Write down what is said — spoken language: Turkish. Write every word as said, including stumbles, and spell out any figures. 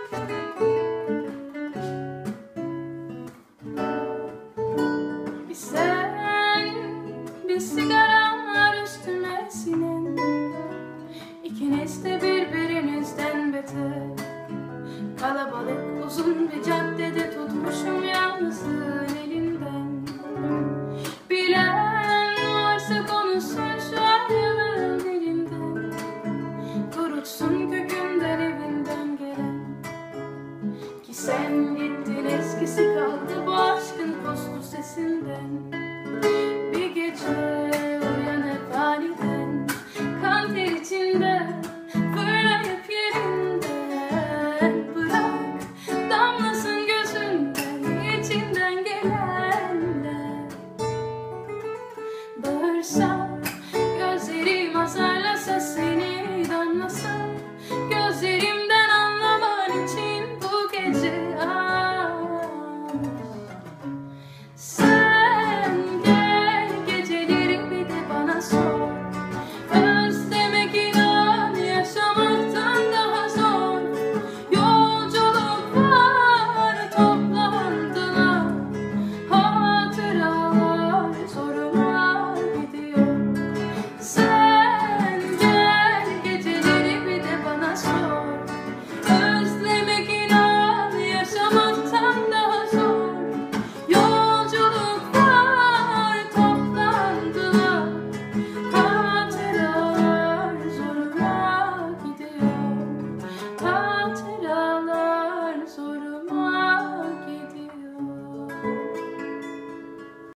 Bir sen, bir sigaram var üstüme sinen, İkiniz de birbirinizden beter. Kalabalık uzun bir caddede tutmuşum yalnızlığın elinden. Bilen varsa konuşsun şu ayrılığın elinden, kurutsun kökünden evinden gelen. Ki sen gittin eskisi kaldı bu aşkın poslu sesinden.